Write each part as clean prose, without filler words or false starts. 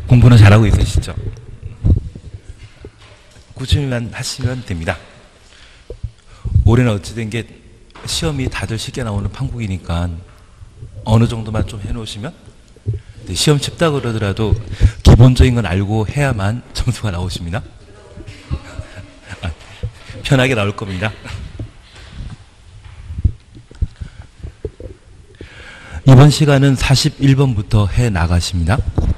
공부는 잘하고 있으시죠? 꾸준히만 하시면 됩니다. 올해는 어찌된 게 시험이 다들 쉽게 나오는 판국이니까 어느 정도만 좀 해놓으시면 시험 쉽다 그러더라도 기본적인 건 알고 해야만 점수가 나오십니다. 편하게 나올 겁니다. 이번 시간은 41번부터 해 나가십니다.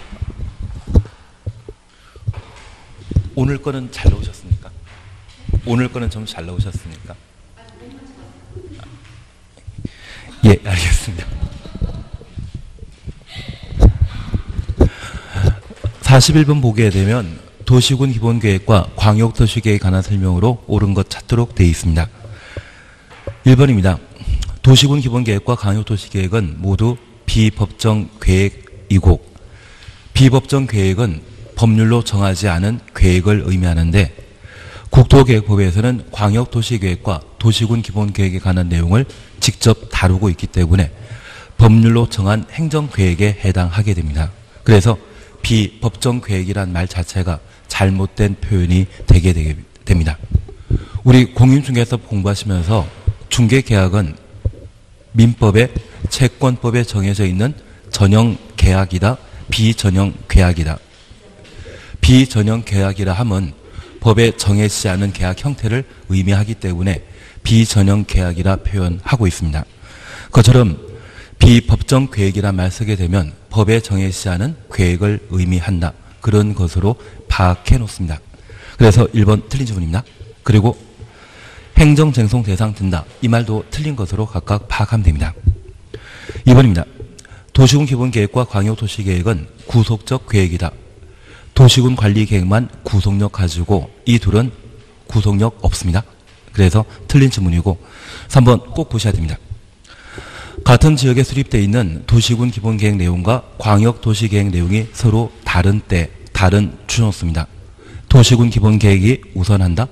오늘 거는 잘 나오셨습니까? 오늘 거는 좀 잘 나오셨습니까? 예, 알겠습니다. 41번 보게 되면 도시군 기본계획과 광역도시계획에 관한 설명으로 옳은 것 찾도록 되어 있습니다. 1번입니다. 도시군 기본계획과 광역도시계획은 모두 비법정 계획이고 비법정 계획은 법률로 정하지 않은 계획을 의미하는데 국토계획법에서는 광역도시계획과 도시군 기본계획에 관한 내용을 직접 다루고 있기 때문에 법률로 정한 행정계획에 해당하게 됩니다. 그래서 비법정 계획이란 말 자체가 잘못된 표현이 되게 됩니다. 우리 공인중개사 공부하시면서 중개계약은 민법에 채권법에 정해져 있는 전형 계약이다, 비전형 계약이다. 비전형 계약이라 함은 법에 정해지지 않은 계약 형태를 의미하기 때문에 비전형 계약이라 표현하고 있습니다. 그처럼 비법정 계획이란 말 쓰게 되면 법에 정해지지 않은 계획을 의미한다. 그런 것으로 파악해 놓습니다. 그래서 1번 틀린 질문입니다. 그리고 행정쟁송 대상 든다. 이 말도 틀린 것으로 각각 파악하면 됩니다. 2번입니다. 도시군 기본계획과 광역도시계획은 구속적 계획이다. 도시군 관리계획만 구속력 가지고 이 둘은 구속력 없습니다. 그래서 틀린 질문이고 3번 꼭 보셔야 됩니다. 같은 지역에 수립되어 있는 도시군 기본계획 내용과 광역도시계획 내용이 서로 다른 때 다른 준호수입니다. 도시군 기본계획이 우선한다.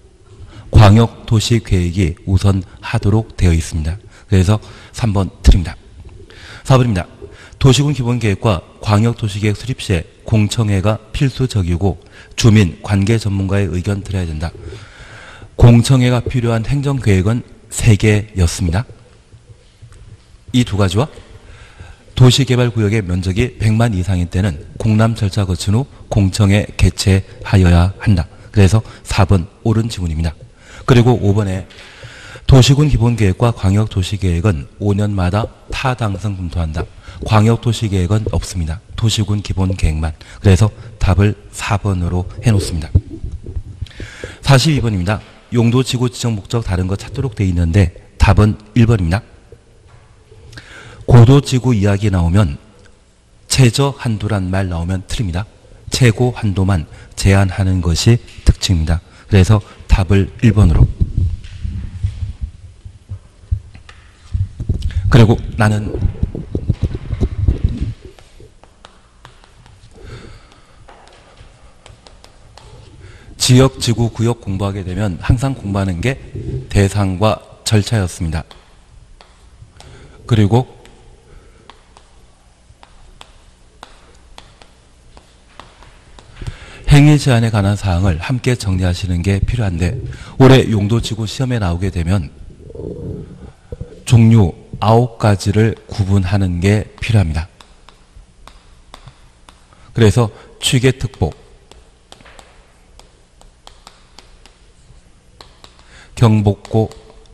광역도시계획이 우선하도록 되어 있습니다. 그래서 3번 틀립니다. 4번입니다. 도시군 기본계획과 광역도시계획 수립 시에 공청회가 필수적이고 주민, 관계 전문가의 의견 들어야 된다. 공청회가 필요한 행정계획은 3개였습니다. 이 두 가지와 도시개발구역의 면적이 100만 이상일 때는 공람 절차 거친 후 공청회 개최하여야 한다. 그래서 4번 옳은 지문입니다. 그리고 5번에 도시군 기본계획과 광역도시계획은 5년마다 타당성 검토한다. 광역도시계획은 없습니다. 도시군 기본계획만. 그래서 답을 4번으로 해놓습니다. 42번입니다. 용도, 지구, 지정 목적 다른 거 찾도록 되어 있는데 답은 1번입니다. 고도지구 이야기 나오면 최저 한도란 말 나오면 틀립니다. 최고 한도만 제한하는 것이 특징입니다. 그래서 답을 1번으로. 그리고 나는 지역, 지구, 구역 공부하게 되면 항상 공부하는 게 대상과 절차였습니다. 그리고 행위 제한에 관한 사항을 함께 정리하시는 게 필요한데 올해 용도지구 시험에 나오게 되면 종류 9가지를 구분하는 게 필요합니다. 그래서 취계특보, 경복고,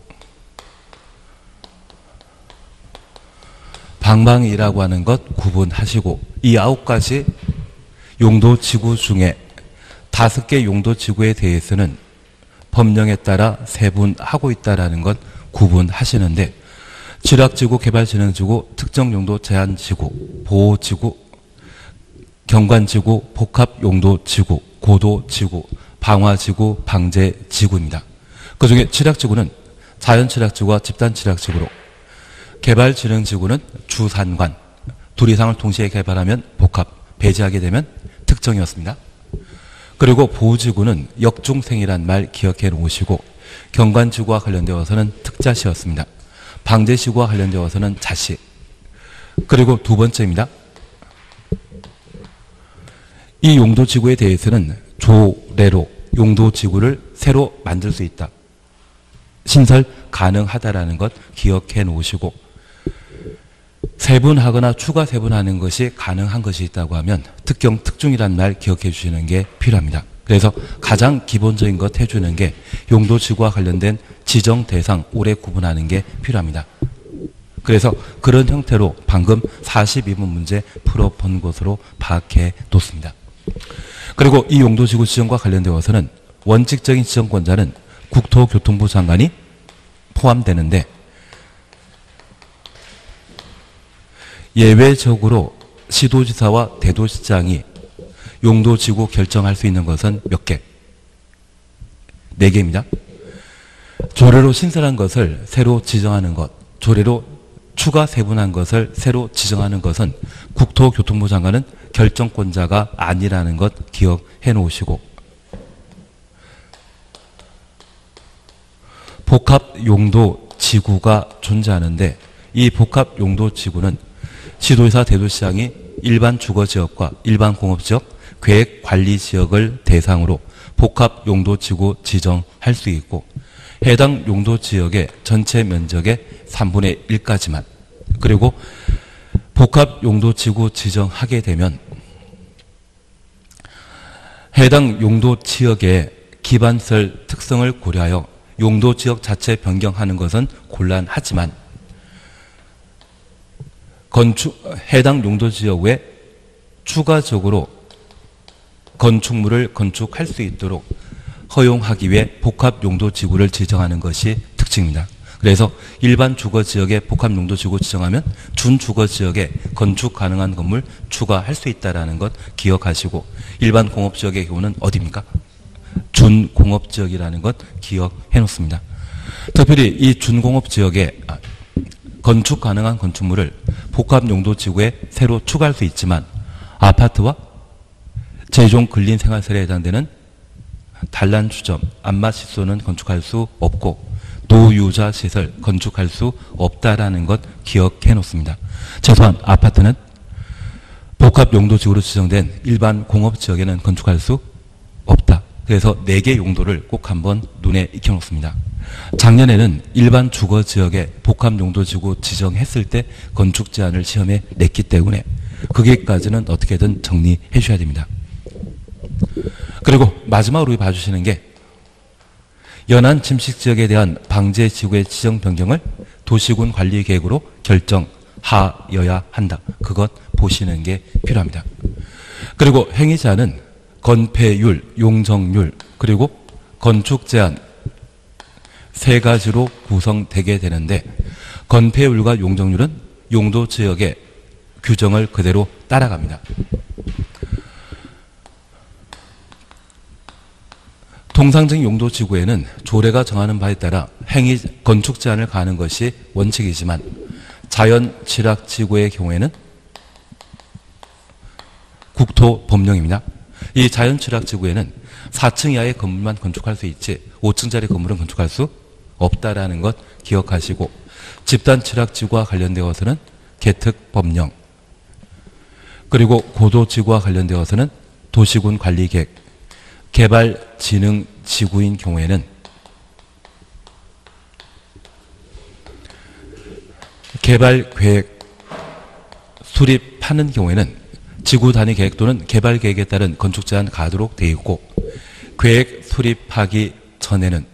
방방이라고 하는 것 구분하시고 이 9가지 용도지구 중에 5개 용도지구에 대해서는 법령에 따라 세분하고 있다는 것 구분하시는데 지락지구, 개발진흥지구, 특정용도 제한지구, 보호지구, 경관지구, 복합용도지구, 고도지구, 방화지구, 방제지구입니다. 그 중에 지락지구는 자연지락지구와 집단지락지구로 개발진흥지구는 주산관, 둘 이상을 동시에 개발하면 복합, 배제하게 되면 특정이었습니다. 그리고 보호지구는 역중생이란 말 기억해 놓으시고 경관지구와 관련되어서는 특자시였습니다. 방제지구와 관련되어서는 자시. 그리고 두 번째입니다. 이 용도지구에 대해서는 조례로 용도지구를 새로 만들 수 있다. 신설 가능하다라는 것 기억해 놓으시고, 세분하거나 추가 세분하는 것이 가능한 것이 있다고 하면 특경 특중이라는 말 기억해 주시는 게 필요합니다. 그래서 가장 기본적인 것 해주는 게 용도지구와 관련된 지정 대상 오래 구분하는 게 필요합니다. 그래서 그런 형태로 방금 42번 문제 풀어본 것으로 파악해 뒀습니다. 그리고 이 용도지구 지정과 관련되어서는 원칙적인 지정권자는 국토교통부 장관이 포함되는데, 예외적으로 시도지사와 대도시장이 용도지구 결정할 수 있는 것은 몇 개? 4개입니다. 조례로 신설한 것을 새로 지정하는 것, 조례로 추가 세분한 것을 새로 지정하는 것은 국토교통부 장관은 결정권자가 아니라는 것 기억해 놓으시고, 복합용도지구가 존재하는데 이 복합용도지구는 시도지사 대도시장이 일반 주거지역과 일반 공업지역, 계획관리지역을 대상으로 복합용도지구 지정할 수 있고, 해당 용도지역의 전체 면적의 3분의 1까지만, 그리고 복합용도지구 지정하게 되면 해당 용도지역의 기반설 특성을 고려하여 용도지역 자체 변경하는 것은 곤란하지만 해당 용도지역 외 추가적으로 건축물을 건축할 수 있도록 허용하기 위해 복합용도지구를 지정하는 것이 특징입니다. 그래서 일반 주거지역에 복합용도지구 지정하면 준주거지역에 건축 가능한 건물 추가할 수 있다는 것 기억하시고, 일반 공업지역의 경우는 어디입니까? 준공업지역이라는 것 기억해 놓습니다. 특별히 이 준공업지역에 건축 가능한 건축물을 복합용도지구에 새로 추가할 수 있지만 아파트와 제종 근린생활설에 해당되는 단란주점, 안마시설은 건축할 수 없고 노유자 시설 건축할 수 없다라는 것 기억해 놓습니다. 최소한 아파트는 복합용도지구로 지정된 일반 공업지역에는 건축할 수 없다. 그래서 4개 용도를 꼭 한번 눈에 익혀 놓습니다. 작년에는 일반 주거지역에 복합용도지구 지정했을 때 건축 제한을 시험에 냈기 때문에 거기까지는 어떻게든 정리해 주셔야 됩니다. 그리고 마지막으로 봐주시는 게 연안 침식지역에 대한 방제지구의 지정 변경을 도시군 관리계획으로 결정하여야 한다. 그것 보시는 게 필요합니다. 그리고 행위자는 건폐율, 용적률, 그리고 건축 제한 3가지로 구성되게 되는데, 건폐율과 용적률은 용도지역의 규정을 그대로 따라갑니다. 통상적인 용도지구에는 조례가 정하는 바에 따라 건축 제한을 가하는 것이 원칙이지만, 자연취락지구의 경우에는 국토법령입니다. 이 자연취락지구에는 4층 이하의 건물만 건축할 수 있지 5층짜리 건물은 건축할 수 없다라는 것 기억하시고, 집단취락지구와 관련되어서는 계특법령, 그리고 고도지구와 관련되어서는 도시군 관리계획, 개발진흥지구인 경우에는 개발계획 수립하는 경우에는 지구단위 계획 또는 개발계획에 따른 건축 제한 가도록 되어 있고, 계획 수립하기 전에는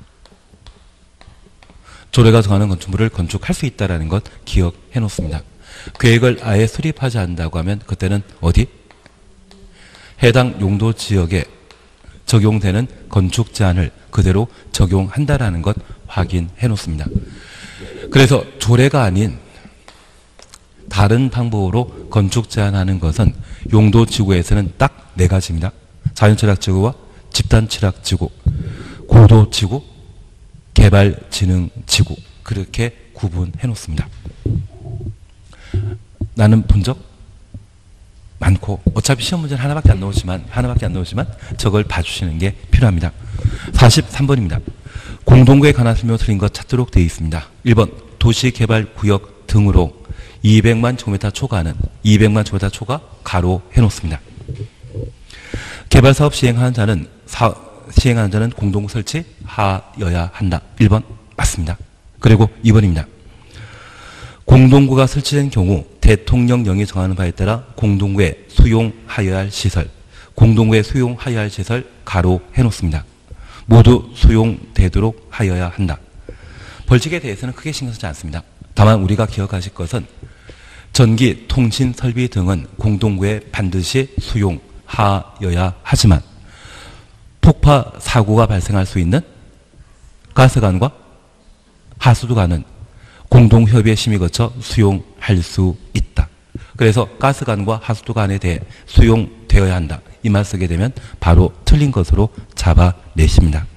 조례가 정하는 건축물을 건축할 수 있다는 것 기억해 놓습니다. 계획을 아예 수립하지 않는다고 하면 그때는 어디? 해당 용도지역에 적용되는 건축 제한을 그대로 적용한다라는 것 확인해 놓습니다. 그래서 조례가 아닌 다른 방법으로 건축 제한하는 것은 용도지구에서는 딱 4가지입니다. 자연취락지구와 집단취락지구, 고도지구, 개발진흥지구, 그렇게 구분해 놓습니다. 나는 본 적 많고, 어차피 시험 문제는 하나밖에 안 나오지만 저걸 봐주시는 게 필요합니다. 43번입니다. 공동구에 관한 설명을 틀린 것 찾도록 되어 있습니다. 1번 도시개발구역 등으로 200만 제곱미터 초과하는 200만 제곱미터 초과 가로 해놓습니다. 개발사업 시행하는 자는 공동구 설치하여야 한다. 1번 맞습니다. 그리고 2번입니다. 공동구가 설치된 경우 대통령령이 정하는 바에 따라 공동구에 수용하여야 할 시설, 공동구에 수용하여야 할 시설 가로 해놓습니다. 모두 수용되도록 하여야 한다. 벌칙에 대해서는 크게 신경 쓰지 않습니다. 다만 우리가 기억하실 것은 전기, 통신, 설비 등은 공동구에 반드시 수용하여야 하지만 폭파 사고가 발생할 수 있는 가스관과 하수도관은 공동협의회 심의 거쳐 수용할 수 있다. 그래서 가스관과 하수도관에 대해 수용되어야 한다. 이 말 쓰게 되면 바로 틀린 것으로 잡아내십니다.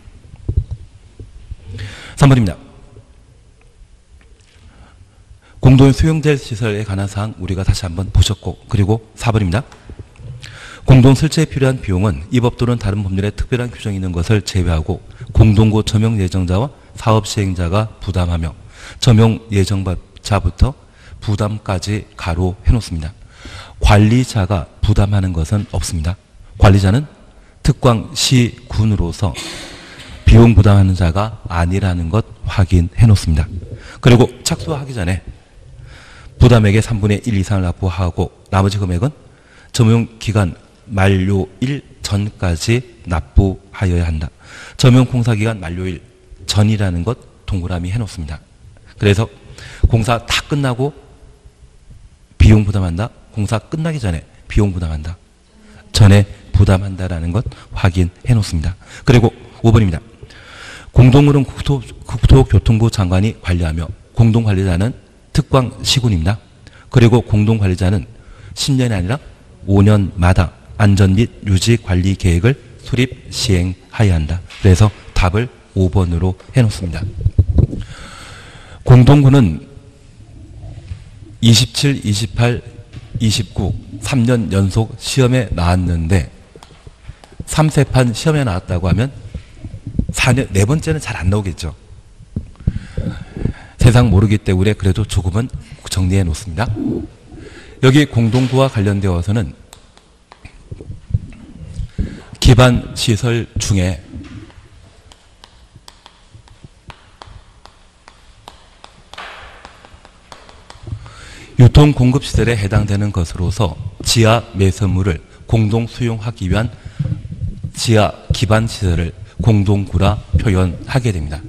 3번입니다. 공동에 수용될 시설에 관한 사항 우리가 다시 한번 보셨고, 그리고 4번입니다. 공동 설치에 필요한 비용은 이 법 또는 다른 법률에 특별한 규정이 있는 것을 제외하고 공동구 점용 예정자와 사업 시행자가 부담하며 점용 예정자부터 부담까지 가로 해놓습니다. 관리자가 부담하는 것은 없습니다. 관리자는 특광시 군으로서 비용 부담하는 자가 아니라는 것 확인해 놓습니다. 그리고 착수하기 전에 부담액의 3분의 1 이상을 납부하고 나머지 금액은 점용기간 만료일 전까지 납부하여야 한다. 점용공사기간 만료일 전이라는 것 동그라미 해놓습니다. 그래서 공사 다 끝나고 비용 부담한다. 공사 끝나기 전에 비용 부담한다. 전에 부담한다라는 것 확인해 놓습니다. 그리고 5번입니다. 공동구는 국토교통부 장관이 관리하며 공동관리자는 특광시군입니다. 그리고 공동관리자는 10년이 아니라 5년마다 안전 및 유지 관리 계획을 수립 시행하여야 한다. 그래서 답을 5번으로 해놓습니다. 공동구는 27, 28, 29, 3년 연속 시험에 나왔는데 3세판 시험에 나왔다고 하면 4년, 네 번째는 잘 안 나오겠죠. 세상 모르기 때문에 그래도 조금은 정리해 놓습니다. 여기 공동구와 관련되어서는 기반 시설 중에 유통 공급 시설에 해당되는 것으로서 지하 매설물을 공동 수용하기 위한 지하 기반 시설을 공동구라 표현하게 됩니다.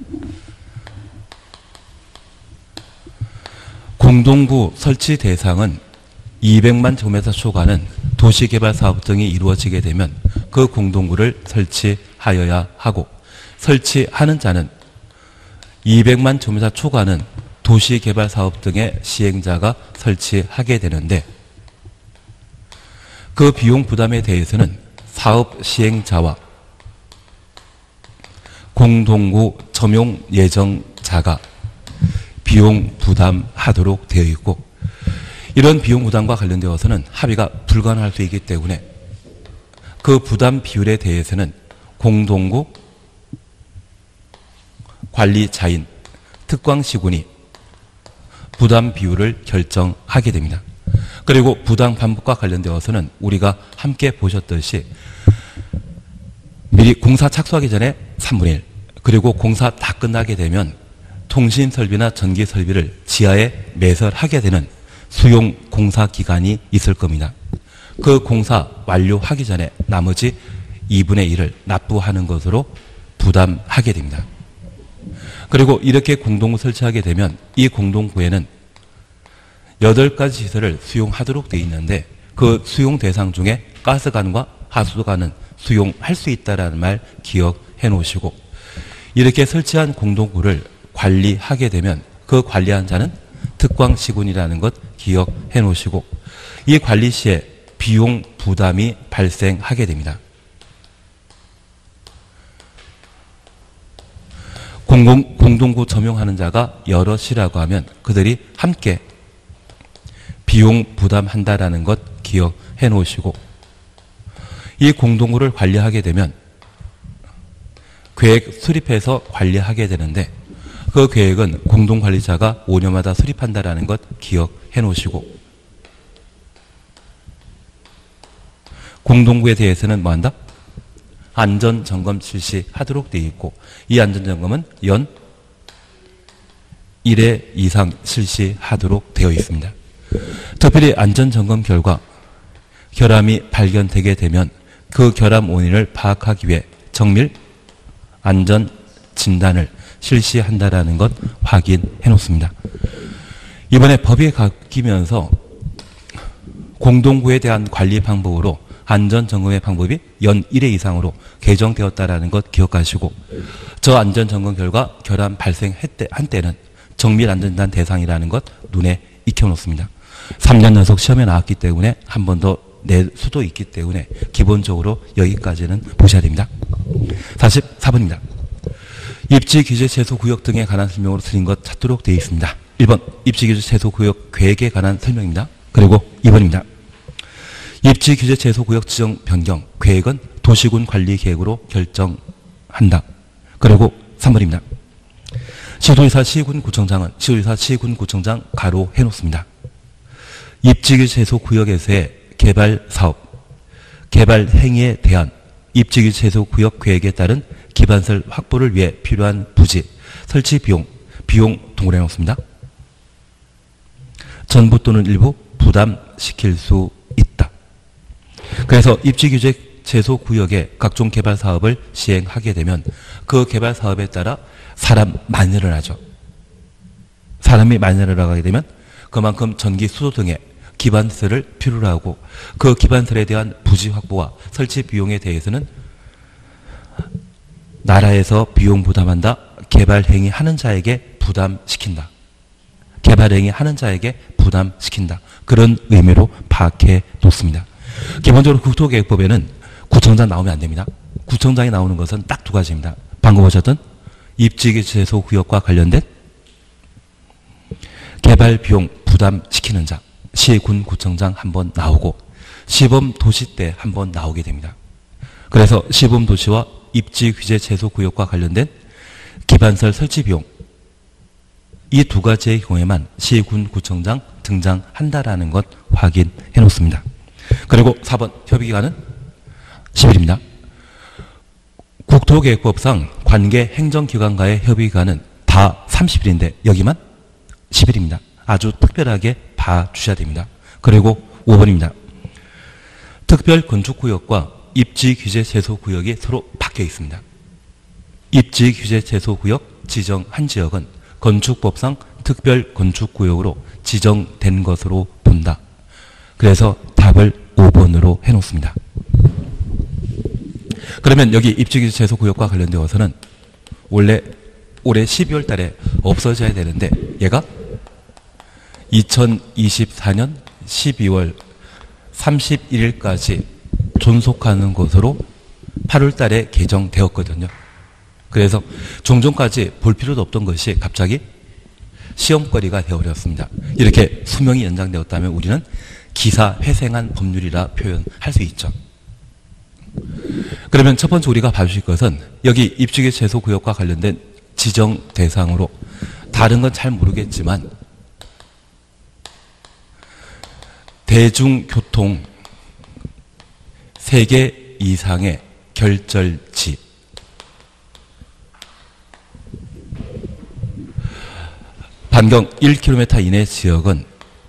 공동구 설치 대상은 200만 제곱미터 초과는 도시개발 사업 등이 이루어지게 되면 그 공동구를 설치하여야 하고, 설치하는 자는 200만 제곱미터 초과는 도시개발 사업 등의 시행자가 설치하게 되는데, 그 비용 부담에 대해서는 사업 시행자와 공동구 점용 예정자가 비용 부담하도록 되어 있고, 이런 비용 부담과 관련되어서는 합의가 불가능할 수 있기 때문에 그 부담 비율에 대해서는 공동구 관리자인 특광시군이 부담 비율을 결정하게 됩니다. 그리고 부담 반복과 관련되어서는 우리가 함께 보셨듯이 미리 공사 착수하기 전에 3분의 1, 그리고 공사 다 끝나게 되면 통신설비나 전기설비를 지하에 매설하게 되는 수용 공사 기간이 있을 겁니다. 그 공사 완료하기 전에 나머지 2분의 1을 납부하는 것으로 부담하게 됩니다. 그리고 이렇게 공동구 설치하게 되면 이 공동구에는 8가지 시설을 수용하도록 되어 있는데, 그 수용 대상 중에 가스관과 하수도관은 수용할 수 있다는 말 기억해 놓으시고, 이렇게 설치한 공동구를 관리하게 되면 그 관리한 자는 특광시군이라는 것 기억해 놓으시고, 이 관리 시에 비용 부담이 발생하게 됩니다. 공동구 점용하는 자가 여럿이라고 하면 그들이 함께 비용 부담한다라는 것 기억해 놓으시고, 이 공동구를 관리하게 되면 계획 수립해서 관리하게 되는데, 그 계획은 공동관리자가 5년마다 수립한다라는 것 기억해 놓으시고, 공동구에 대해서는 뭐한다? 안전점검 실시하도록 되어 있고 이 안전점검은 연 1회 이상 실시하도록 되어 있습니다. 특별히 안전점검 결과 결함이 발견되게 되면 그 결함 원인을 파악하기 위해 정밀 안전 진단을 실시한다라는 것 확인해 놓습니다. 이번에 법이 바뀌면서 공동구에 대한 관리 방법으로 안전점검의 방법이 연 1회 이상으로 개정되었다라는 것 기억하시고 저 안전점검 결과 결함 발생한 때는 정밀 안전진단 대상이라는 것 눈에 익혀놓습니다. 3년 연속 시험에 나왔기 때문에 한 번 더 낼 수도 있기 때문에 기본적으로 여기까지는 보셔야 됩니다. 44번입니다. 입지규제 최소구역 등에 관한 설명으로 틀린 것 찾도록 되어 있습니다. 1번 입지규제 최소구역 계획에 관한 설명입니다. 그리고 2번입니다. 입지규제 최소구역 지정 변경 계획은 도시군 관리계획으로 결정한다. 그리고 3번입니다. 시도지사 시군구청장은 시도지사 시군구청장 가로 해놓습니다. 입지규제 최소구역에서의 개발사업, 개발행위에 대한 입지규제 최소구역 계획에 따른 기반설 확보를 위해 필요한 부지, 설치 비용 동원해 놓습니다. 전부 또는 일부 부담시킬 수 있다. 그래서 입지규제 최소구역의 각종 개발사업을 시행하게 되면 그 개발사업에 따라 사람 많이 늘어나죠. 사람이 많이 늘어나게 되면 그만큼 전기, 수도 등의 기반설을 필요로 하고 그 기반설에 대한 부지 확보와 설치 비용에 대해서는 나라에서 비용 부담한다. 개발행위 하는 자에게 부담시킨다. 개발행위 하는 자에게 부담시킨다. 그런 의미로 파악해 놓습니다. 기본적으로 국토계획법에는 구청장 나오면 안 됩니다. 구청장이 나오는 것은 딱 두 가지입니다. 방금 보셨던 입지규제 최소구역과 관련된 개발 비용 부담시키는 자, 시군구청장 한번 나오고 시범도시 때 한번 나오게 됩니다. 그래서 시범도시와 입지규제 최소구역과 관련된 기반설 설치 비용 이 두 가지의 경우에만 시군구청장 등장한다라는 것 확인해 놓습니다. 그리고 4번 협의기간은 10일입니다. 국토계획법상 관계 행정기관과의 협의기간은 다 30일인데 여기만 10일입니다. 아주 특별하게 봐주셔야 됩니다. 그리고 5번입니다. 특별건축구역과 입지규제 최소구역이 서로 바뀌어 있습니다. 입지규제 최소구역 지정한 지역은 건축법상 특별건축구역으로 지정된 것으로 본다. 그래서 답을 5번으로 해놓습니다. 그러면 여기 입지규제 최소구역과 관련되어서는 원래 올해 12월 달에 없어져야 되는데 얘가 2024년 12월 31일까지 존속하는 것으로 8월 달에 개정되었거든요. 그래서 종전까지 볼 필요도 없던 것이 갑자기 시험거리가 되어버렸습니다. 이렇게 수명이 연장되었다면 우리는 기사회생한 법률이라 표현할 수 있죠. 그러면 첫 번째 우리가 봐주실 것은 여기 입지규제 최소구역과 관련된 지정 대상으로 다른 건 잘 모르겠지만 대중교통 3개 이상의 결절지 반경 1km 이내 지역은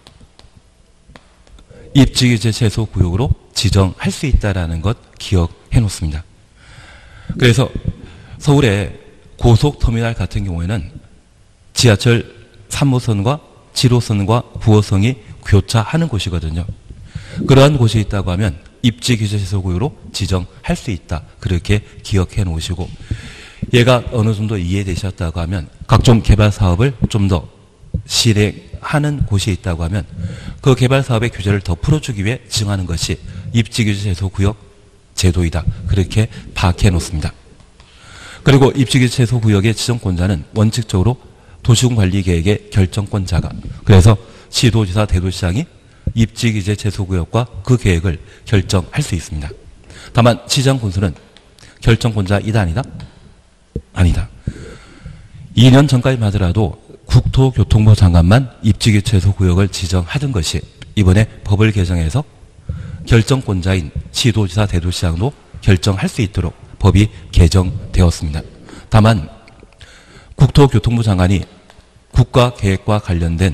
입지규제 최소구역으로 지정할 수 있다는 것 기억해 놓습니다. 그래서 서울의 고속터미널 같은 경우에는 지하철 3호선과 7호선과 9호선이 교차하는 곳이거든요. 그러한 곳이 있다고 하면 입지규제 최소구역으로 지정할 수 있다. 그렇게 기억해 놓으시고 얘가 어느 정도 이해되셨다고 하면 각종 개발 사업을 좀 더 실행하는 곳이 있다고 하면 그 개발 사업의 규제를 더 풀어주기 위해 지정하는 것이 입지규제 최소구역 제도이다. 그렇게 파악해 놓습니다. 그리고 입지규제 최소구역의 지정권자는 원칙적으로 도시군관리계획의 결정권자가 그래서 시도지사 대도시장이 입지규제 최소구역과 그 계획을 결정할 수 있습니다. 다만 시장군수는 결정권자이다 아니다? 아니다. 2년 전까지만 하더라도 국토교통부 장관만 입지규제 최소구역을 지정하던 것이 이번에 법을 개정해서 결정권자인 시도지사 대도시장도 결정할 수 있도록 법이 개정되었습니다. 다만 국토교통부 장관이 국가계획과 관련된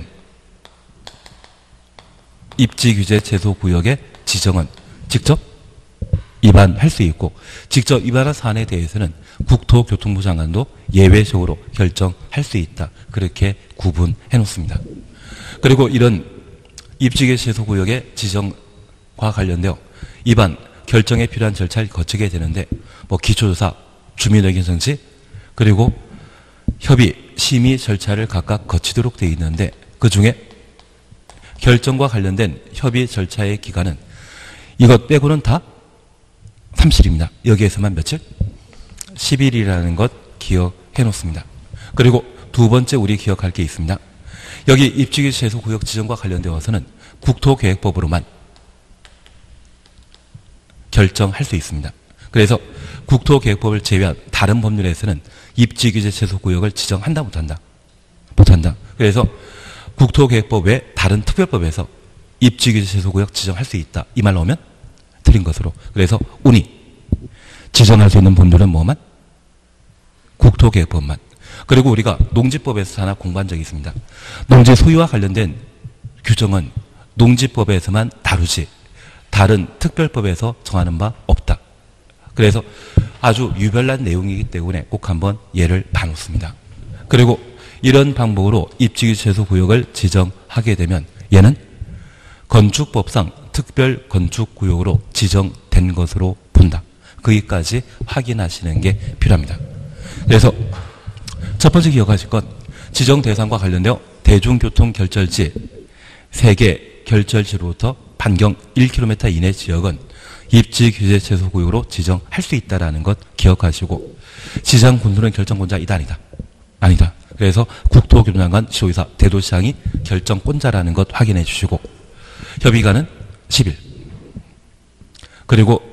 입지규제 제소구역의 지정은 직접 위반할 수 있고 직접 위반한 사안에 대해서는 국토교통부 장관도 예외적으로 결정할 수 있다. 그렇게 구분해 놓습니다. 그리고 이런 입지규제 제소구역의 지정과 관련되어 위반 결정에 필요한 절차를 거치게 되는데 뭐 기초조사, 주민의견 정치 그리고 협의, 심의 절차를 각각 거치도록 되어 있는데 그중에 결정과 관련된 협의 절차의 기간은 이것 빼고는 다 30일입니다. 여기에서만 며칠? 10일이라는 것 기억해 놓습니다. 그리고 두 번째 우리 기억할 게 있습니다. 여기 입지규제 제소구역 지정과 관련되어서는 국토계획법으로만 결정할 수 있습니다. 그래서 국토계획법을 제외한 다른 법률에서는 입지규제 제소구역을 지정한다 못한다? 못한다. 그래서 국토계획법 외 다른 특별법에서 입지규제 제소구역 지정할 수 있다. 이 말 나오면 틀린 것으로. 그래서 운이 지정할 수 있는 법률은 뭐만? 국토계획법만. 그리고 우리가 농지법에서 하나 공부한 적이 있습니다. 농지 소유와 관련된 규정은 농지법에서만 다루지 다른 특별법에서 정하는 바 없다. 그래서 아주 유별난 내용이기 때문에 꼭 한번 예를 봐놓습니다. 그리고 이런 방법으로 입지규제 제소구역을 지정하게 되면 얘는 건축법상 특별건축구역으로 지정된 것으로 본다. 거기까지 확인하시는 게 필요합니다. 그래서 첫 번째 기억하실 것, 지정 대상과 관련되어 대중교통 결절지 3개 결절지로부터 반경 1km 이내 지역은 입지규제 제소구역으로 지정할 수 있다는 것 기억하시고 지정 군수는 결정권자이다 아니다? 아니다. 그래서 국토교통장관, 시도의사, 대도시장이 결정권자라는 것 확인해 주시고 협의기간은 10일. 그리고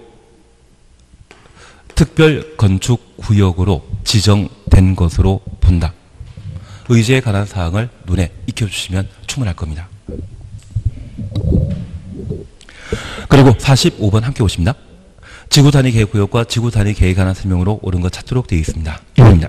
특별건축구역으로 지정된 것으로 본다. 의제에 관한 사항을 눈에 익혀주시면 충분할 겁니다. 그리고 45번 함께 오십니다. 지구단위 계획구역과 지구단위 계획에 관한 설명으로 옳은 것 찾도록 되어 있습니다. 1번입니다.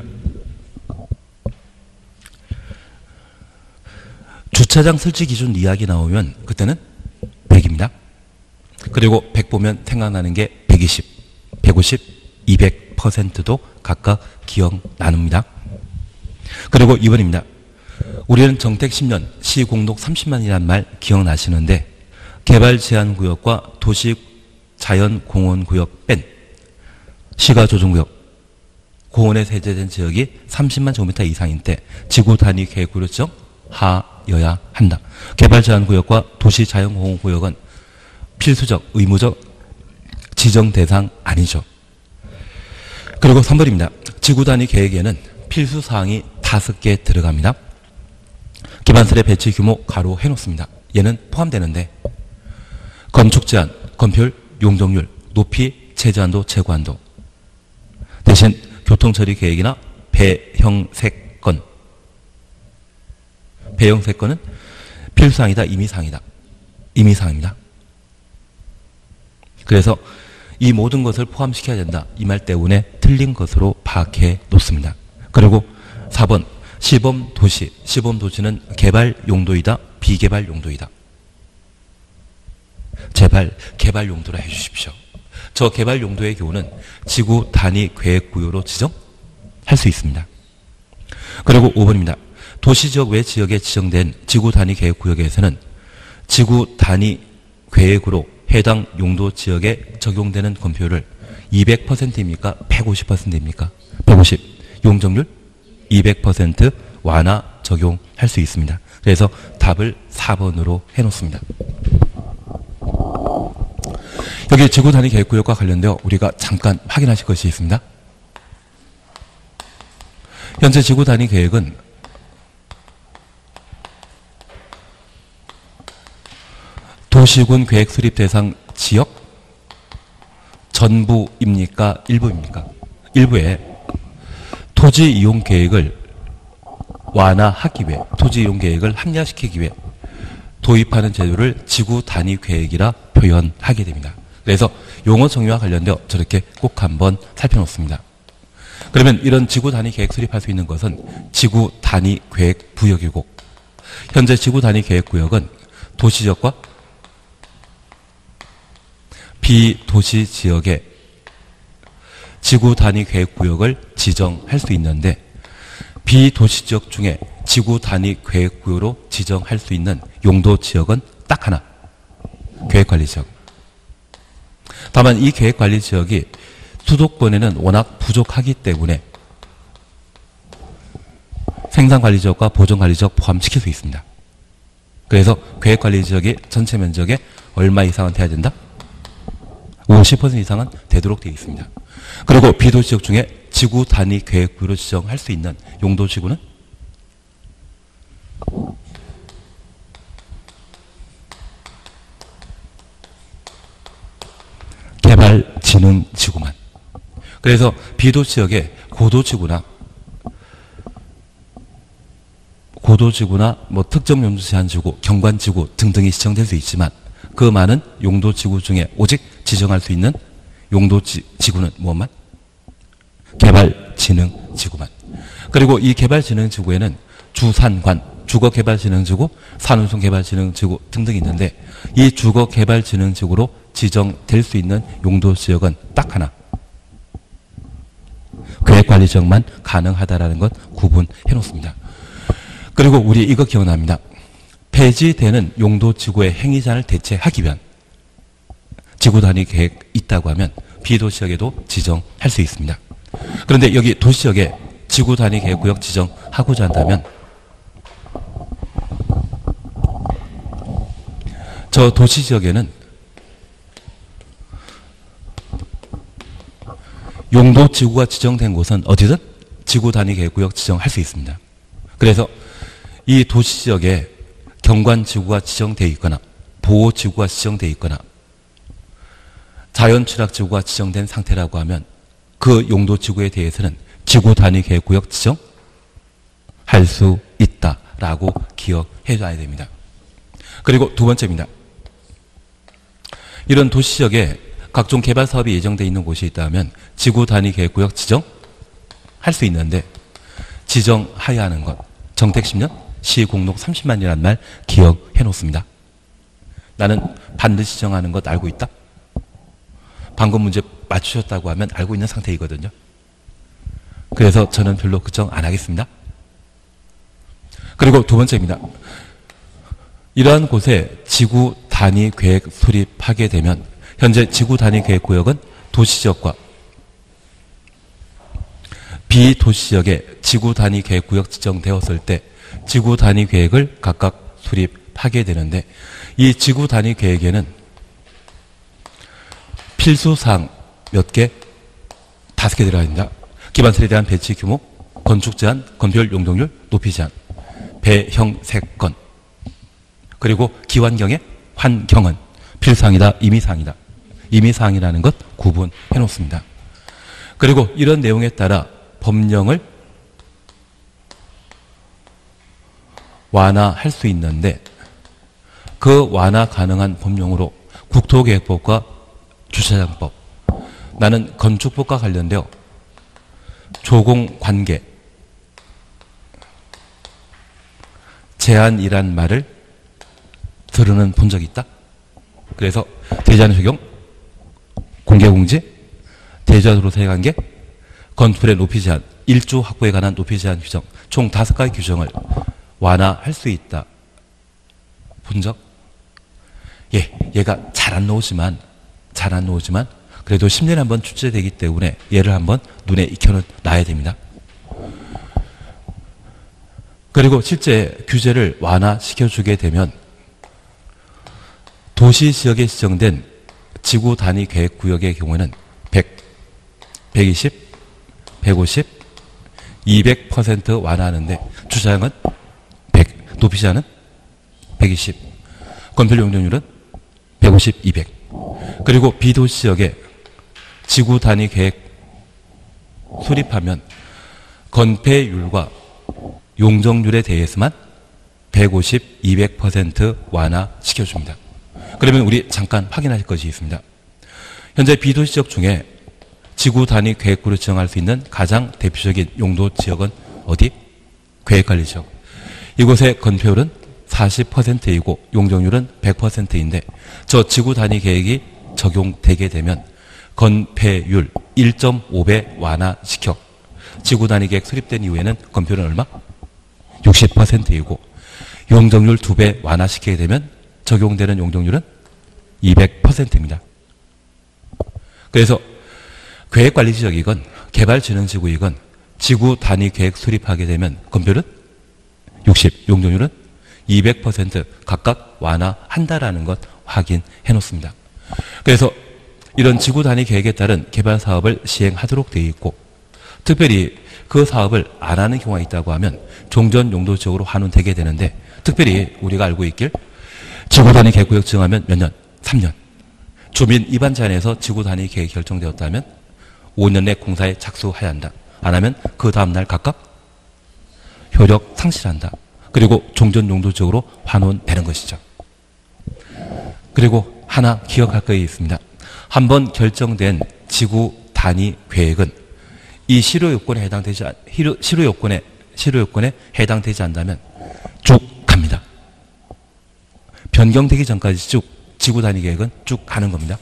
주차장 설치 기준 이야기 나오면 그때는 100입니다. 그리고 100 보면 생각나는 게 120, 150, 200%도 각각 기억나눕니다. 그리고 2번입니다. 우리는 정택 10년, 시공록 30만이라는 말 기억나시는데 개발제한구역과 도시자연공원구역 뺀 시가조정구역, 공원에 세제된 지역이 30만 제곱미터 이상인 때 지구단위 계획구역 지정 하여야 한다. 개발제한구역과 도시자연공원구역은 필수적, 의무적 지정 대상 아니죠. 그리고 3번입니다. 지구단위 계획에는 필수사항이 5개 들어갑니다. 기반설의 배치 규모 가로 해놓습니다. 얘는 포함되는데 건축제한, 건폐율, 용적률, 높이, 최저한도, 최고한도 대신 교통처리 계획이나 배형세건 배형세건은 필수사항이다, 임의사항이다. 임의사항입니다. 그래서 이 모든 것을 포함시켜야 된다. 이 말 때문에 틀린 것으로 파악해 놓습니다. 그리고 4번 시범도시. 시범도시는 개발 용도이다, 비개발 용도이다. 제발 개발 용도라 해주십시오. 저 개발 용도의 경우는 지구 단위 계획구역으로 지정할 수 있습니다. 그리고 5번입니다. 도시지역 외 지역에 지정된 지구 단위 계획구역에서는 지구 단위 계획으로 해당 용도 지역에 적용되는 건폐율을 200%입니까? 150%입니까? 150. 용적률 200% 완화 적용할 수 있습니다. 그래서 답을 4번으로 해놓습니다. 여기 지구단위 계획구역과 관련되어 우리가 잠깐 확인하실 것이 있습니다. 현재 지구단위 계획은 도시군 계획 수립 대상 지역 전부입니까? 일부입니까? 일부에 토지 이용 계획을 완화하기 위해, 토지 이용 계획을 합리화시키기 위해 도입하는 제도를 지구 단위 계획이라 표현하게 됩니다. 그래서 용어 정의와 관련되어 저렇게 꼭 한번 살펴놓습니다. 그러면 이런 지구 단위 계획 수립할 수 있는 것은 지구 단위 계획 구역이고, 현재 지구 단위 계획 구역은 도시지역과 비도시 지역에 지구 단위 계획 구역을 지정할 수 있는데, 비도시 지역 중에 지구 단위 계획 구역으로 지정할 수 있는 용도 지역은 딱 하나, 계획관리 지역. 다만 이 계획관리 지역이 수도권에는 워낙 부족하기 때문에 생산관리 지역과 보존관리 지역 포함시킬 수 있습니다. 그래서 계획관리 지역이 전체 면적의 얼마 이상은 돼야 된다? 50% 이상은 되도록 되어 있습니다. 그리고 비도시 지역 중에 지구 단위 계획구로 지정할 수 있는 용도 지구는 개발진흥지구만. 그래서 비도시 지역에 고도지구나 뭐 특정 용도 제한지구, 경관지구 등등이 지정될 수 있지만, 그 많은 용도지구 중에 오직 지정할 수 있는 용도지구는 무엇만? 개발진흥지구만. 그리고 이 개발진흥지구에는 주산관, 주거개발진흥지구, 산운송개발진흥지구 등등이 있는데, 이 주거개발진흥지구로 지정될 수 있는 용도지역은 딱 하나, 계획관리지역만 가능하다라는 것 구분해 놓습니다. 그리고 우리 이거 기억납니다. 폐지되는 용도지구의 행위자를 대체하기 위한 지구 단위 계획 있다고 하면 비도시지역에도 지정할 수 있습니다. 그런데 여기 도시지역에 지구 단위 계획 구역 지정하고자 한다면 저 도시지역에는 용도지구가 지정된 곳은 어디든 지구 단위 계획 구역 지정할 수 있습니다. 그래서 이 도시지역에 경관지구가 지정되어 있거나 보호지구가 지정되어 있거나 자연취락지구가 지정된 상태라고 하면 그 용도지구에 대해서는 지구 단위 계획구역 지정할 수 있다라고 기억해줘야 됩니다. 그리고 두 번째입니다. 이런 도시지역에 각종 개발 사업이 예정되어 있는 곳이 있다면 지구 단위 계획구역 지정할 수 있는데, 지정하여야 하는 것, 정택 10년 시공록 30만이라는 말 기억해 놓습니다. 나는 반드시 지정하는 것 알고 있다? 방금 문제 맞추셨다고 하면 알고 있는 상태이거든요. 그래서 저는 별로 걱정 안 하겠습니다. 그리고 두 번째입니다. 이러한 곳에 지구 단위 계획 수립하게 되면 현재 지구 단위 계획 구역은 도시지역과 비도시지역에 지구 단위 계획 구역 지정되었을 때 지구 단위 계획을 각각 수립하게 되는데, 이 지구 단위 계획에는 필수사항 몇 개? 5개 들어가 있습니다. 기반설에 대한 배치 규모, 건축 제한, 건폐율 용적률, 높이 제한, 배형 세건, 그리고 기환경의 환경은 필수사항이다, 임의사항이다. 임의사항이라는 것 구분해 놓습니다. 그리고 이런 내용에 따라 법령을 완화할 수 있는데, 그 완화 가능한 법령으로 국토계획법과 주차장법, 나는 건축법과 관련되어 조공관계 제한이란 말을 들으는 본 적이 있다. 그래서 대제한 적용, 공개공지, 대제한으로 사회관계, 건축물의 높이 제한, 일조 확보에 관한 높이 제한 규정, 총 5가지 규정을 완화할 수 있다. 본 적? 예, 얘가 잘 안 나오지만 그래도 10년에 한번 출제되기 때문에 얘를 한번 눈에 익혀는 놔야 됩니다. 그리고 실제 규제를 완화시켜주게 되면 도시지역에 지정된 지구 단위 계획 구역의 경우에는 100, 120, 150, 200% 완화하는데, 주차장은 100, 높이 제한은 120, 건폐율 용적률은 150, 200. 그리고 비도시지역에 지구 단위 계획 수립하면 건폐율과 용적률에 대해서만 150, 200% 완화시켜줍니다. 그러면 우리 잠깐 확인할 것이 있습니다. 현재 비도시 지역 중에 지구 단위 계획구를 지정할 수 있는 가장 대표적인 용도 지역은 어디? 계획관리 지역. 이곳의 건폐율은 40%이고 용적률은 100%인데 저 지구 단위 계획이 적용되게 되면 건폐율 1.5배 완화시켜 지구 단위 계획 수립된 이후에는 건폐율은 얼마? 60%이고 용적률 2배 완화시키게 되면 적용되는 용적률은 200%입니다. 그래서 계획관리지역이건 개발진흥지구이건 지구 단위 계획 수립하게 되면 건폐율은 60, 용적률은 200% 각각 완화한다라는 것 확인해 놓습니다. 그래서 이런 지구 단위 계획에 따른 개발 사업을 시행하도록 되어 있고 특별히 그 사업을 안 하는 경우가 있다고 하면 종전 용도 지역으로 환원되게 되는데 특별히 우리가 알고 있길 지구 단위 계획구역 지정하면 몇 년? 3년. 주민 입안 제한에서 지구 단위 계획이 결정되었다면 5년 내 공사에 착수해야 한다. 안 하면 그 다음날 각각 효력 상실한다. 그리고 종전 용도 지역으로 환원되는 것이죠. 그리고 하나 기억할 것이 있습니다. 한번 결정된 지구 단위 계획은 이 실효 요건에 해당되지 않는다면 쭉 갑니다. 변경되기 전까지 쭉 지구 단위 계획은 쭉 가는 겁니다.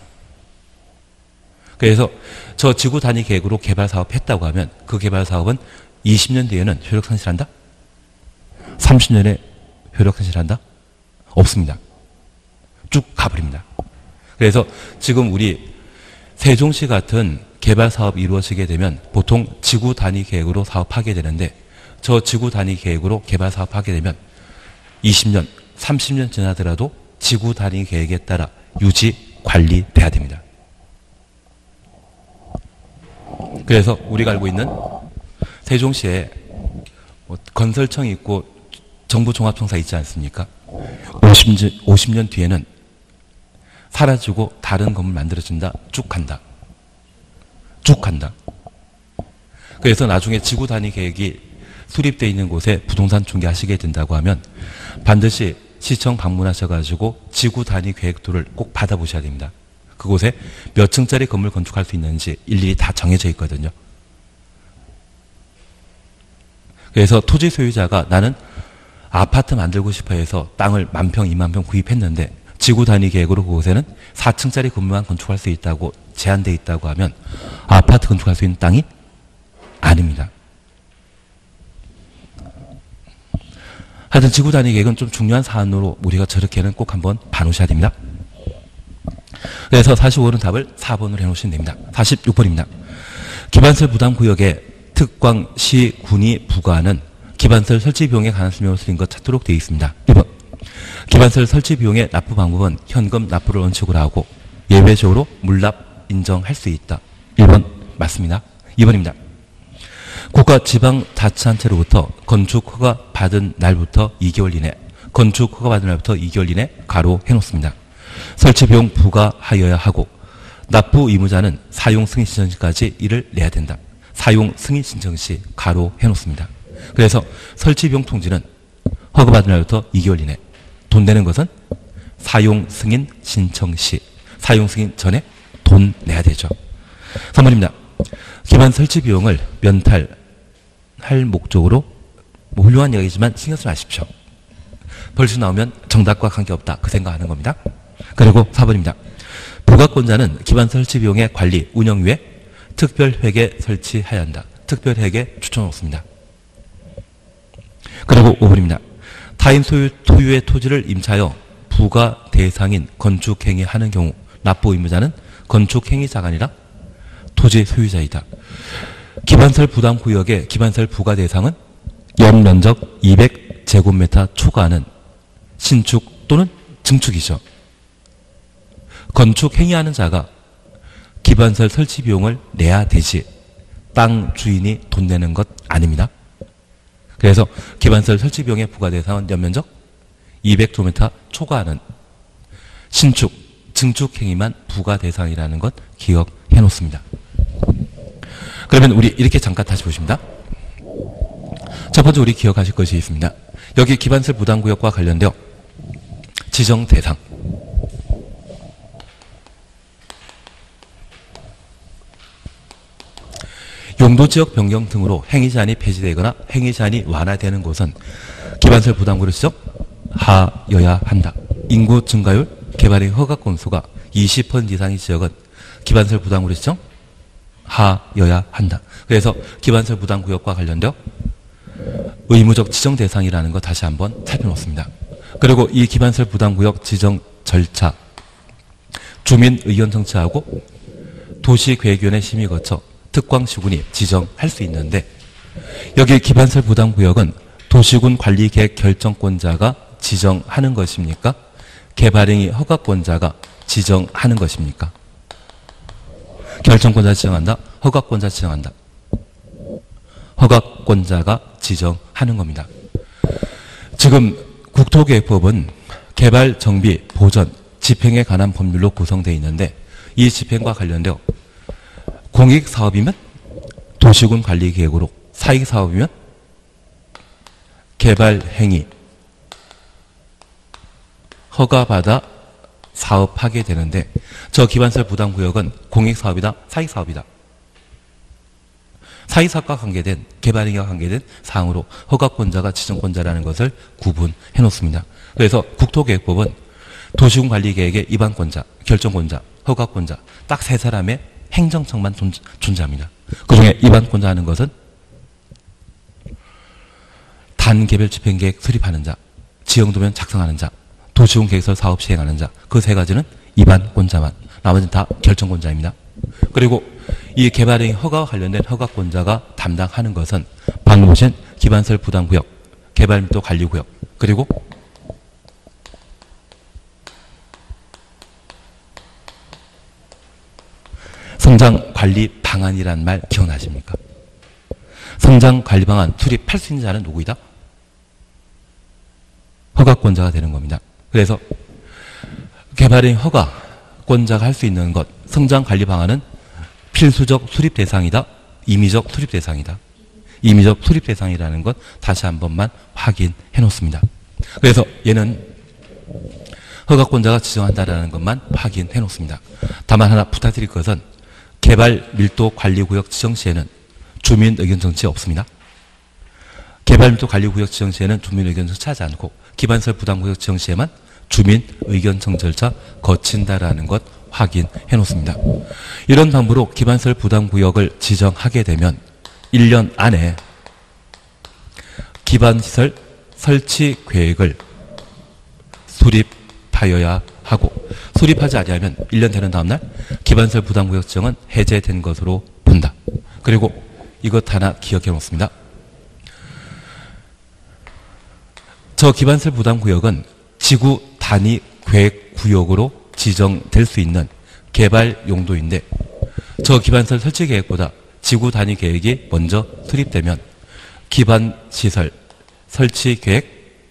그래서 저 지구 단위 계획으로 개발 사업 했다고 하면 그 개발 사업은 20년 뒤에는 효력 상실한다? 30년에 효력 상실한다? 없습니다. 쭉 가버립니다. 그래서 지금 우리 세종시 같은 개발 사업이 이루어지게 되면 보통 지구 단위 계획으로 사업하게 되는데 저 지구 단위 계획으로 개발 사업하게 되면 20년, 30년 지나더라도 지구 단위 계획에 따라 유지, 관리돼야 됩니다. 그래서 우리가 알고 있는 세종시에 건설청이 있고 정부종합청사 있지 않습니까? 50년 뒤에는 사라지고 다른 건물 만들어진다. 쭉 간다. 쭉 간다. 그래서 나중에 지구 단위 계획이 수립되어 있는 곳에 부동산 중개하시게 된다고 하면 반드시 시청 방문하셔가지고 지구 단위 계획도를 꼭 받아보셔야 됩니다. 그곳에 몇 층짜리 건물 건축할 수 있는지 일일이 다 정해져 있거든요. 그래서 토지 소유자가 나는 아파트 만들고 싶어 해서 땅을 10,000평, 20,000평 구입했는데 지구 단위 계획으로 그곳에는 4층짜리 건물만 건축할 수 있다고 제한되어 있다고 하면 아파트 건축할 수 있는 땅이 아닙니다. 하여튼 지구 단위 계획은 좀 중요한 사안으로 우리가 저렇게는 꼭 한번 봐놓으셔야 됩니다. 그래서 45번 답을 4번으로 해놓으시면 됩니다. 46번입니다. 기반설 부담구역에 특광, 시, 군이 부과하는 기반설 설치 비용에 관한 설명을 드린 것 찾도록 되어 있습니다. 1번. 기반설 설치 비용의 납부 방법은 현금 납부를 원칙으로 하고 예외적으로 물납 인정할 수 있다. 1번 맞습니다. 2번입니다. 국가 지방자치단체로부터 건축 허가 받은 날부터 2개월 이내, 건축 허가 받은 날부터 2개월 이내 가로 해놓습니다. 설치 비용 부과하여야 하고 납부 의무자는 사용 승인 신청 시까지 이를 내야 된다. 사용 승인 신청 시 가로 해놓습니다. 그래서 설치 비용 통지는 허가받은 날부터 2개월 이내, 돈 내는 것은 사용 승인 신청 시, 사용 승인 전에 돈 내야 되죠. 3번입니다. 기반 설치 비용을 면탈할 목적으로 훌륭한 이야기지만 신경 쓰지 마십시오. 벌써 나오면 정답과 관계없다. 그 생각하는 겁니다. 그리고 4번입니다. 부가권자는 기반 설치 비용의 관리, 운영 위에 특별회계 설치해야 한다. 특별회계 추천 없습니다. 그리고 5번입니다. 타인 소유의 토지를 임차하여 부가 대상인 건축행위 하는 경우 납부 의무자는 건축행위자가 아니라 토지 소유자이다. 기반설 부담구역의 기반설 부가 대상은 연면적 200제곱미터 초과하는 신축 또는 증축이죠. 건축행위하는 자가 기반설 설치 비용을 내야 되지 땅 주인이 돈 내는 것 아닙니다. 그래서 기반설 설치 비용의 부과 대상은 연면적 200제곱미터 초과하는 신축, 증축 행위만 부과 대상이라는 것 기억해 놓습니다. 그러면 우리 이렇게 잠깐 다시 보십니다. 첫 번째 우리 기억하실 것이 있습니다. 여기 기반설 부담구역과 관련되어 지정 대상, 용도 지역 변경 등으로 행위 제한이 폐지되거나 행위 제한이 완화되는 곳은 기반시설 부담구를 지정하여야 한다. 인구 증가율, 개발의 허가 건수가 20% 이상의 지역은 기반시설 부담구를 지정하여야 한다. 그래서 기반시설 부담구역과 관련되어 의무적 지정 대상이라는 거 다시 한번 살펴놓습니다. 그리고 이 기반시설 부담구역 지정 절차, 주민 의견 청취하고 도시계획위원회 심의 거쳐 특광시군이 지정할 수 있는데, 여기 기반시설 부담구역은 도시군 관리계획 결정권자가 지정하는 것입니까? 개발행위 허가권자가 지정하는 것입니까? 결정권자 지정한다? 허가권자 지정한다? 허가권자가 지정하는 겁니다. 지금 국토계획법은 개발, 정비, 보전, 집행에 관한 법률로 구성되어 있는데, 이 집행과 관련되어 공익사업이면 도시군 관리계획으로, 사익사업이면 개발행위 허가받아 사업하게 되는데, 저 기반시설 부담구역은 공익사업이다, 사익사업이다. 사익사업과 관계된, 개발행위와 관계된 사항으로 허가권자가 지정권자라는 것을 구분해 놓습니다. 그래서 국토계획법은 도시군 관리계획의 입안권자, 결정권자, 허가권자 딱 세 사람의 행정청만 존재합니다. 그 중에 입안권자 하는 것은 단개별 집행계획 수립하는 자, 지형도면 작성하는 자, 도시군 계획서 사업 시행하는 자, 그 세 가지는 입안권자만, 나머지는 다 결정권자입니다. 그리고 이 개발행위 허가와 관련된 허가권자가 담당하는 것은 방금 보신 기반시설 부담구역, 개발밀도 관리구역, 그리고 성장관리 방안이란 말 기억나십니까? 성장관리 방안 수립할 수 있는 자는 누구이다? 허가권자가 되는 겁니다. 그래서 개발행위 허가권자가 할 수 있는 것, 성장관리 방안은 필수적 수립 대상이다, 임의적 수립 대상이다. 임의적 수립 대상이라는 것 다시 한 번만 확인해 놓습니다. 그래서 얘는 허가권자가 지정한다라는 것만 확인해 놓습니다. 다만 하나 부탁드릴 것은 개발 밀도 관리구역 지정 시에는 주민 의견 정치 없습니다. 개발 밀도 관리구역 지정 시에는 주민 의견 정치하지 않고 기반시설 부담구역 지정 시에만 주민 의견 청 절차 거친다라는 것 확인해 놓습니다. 이런 방법으로 기반시설 부담구역을 지정하게 되면 1년 안에 기반시설 설치 계획을 수립하여야 하고, 수립하지 아니하면 1년 되는 다음날 기반시설 부담구역 지정은 해제된 것으로 본다. 그리고 이것 하나 기억해 놓습니다. 저 기반시설 부담구역은 지구 단위 계획 구역으로 지정될 수 있는 개발 용도인데, 저 기반시설 설치 계획보다 지구 단위 계획이 먼저 수립되면 기반시설 설치 계획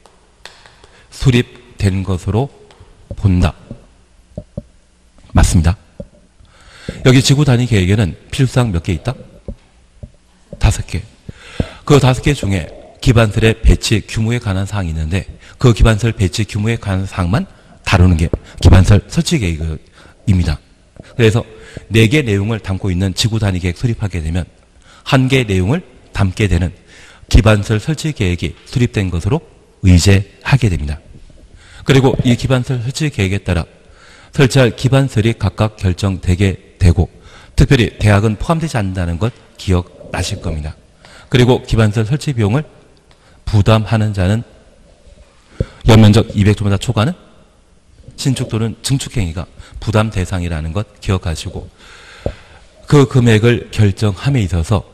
수립된 것으로 본다. 맞습니다. 여기 지구 단위 계획에는 필수사항 몇 개 있다? 5개. 그 5개 중에 기반시설의 배치 규모에 관한 사항이 있는데, 그 기반시설 배치 규모에 관한 사항만 다루는 게 기반시설 설치 계획입니다. 그래서 4개 내용을 담고 있는 지구 단위 계획 수립하게 되면 1개 내용을 담게 되는 기반시설 설치 계획이 수립된 것으로 의제하게 됩니다. 그리고 이 기반시설 설치 계획에 따라 설치할 기반시설이 각각 결정되게 되고, 특별히 대학은 포함되지 않는다는 것 기억나실 겁니다. 그리고 기반시설 설치 비용을 부담하는 자는 연면적 200제곱미터 초과는 신축 또는 증축 행위가 부담 대상이라는 것 기억하시고, 그 금액을 결정함에 있어서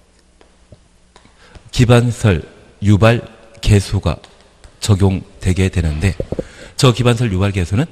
기반시설 유발 개수가 적용되게 되는데, 저 기반시설 유발 개수는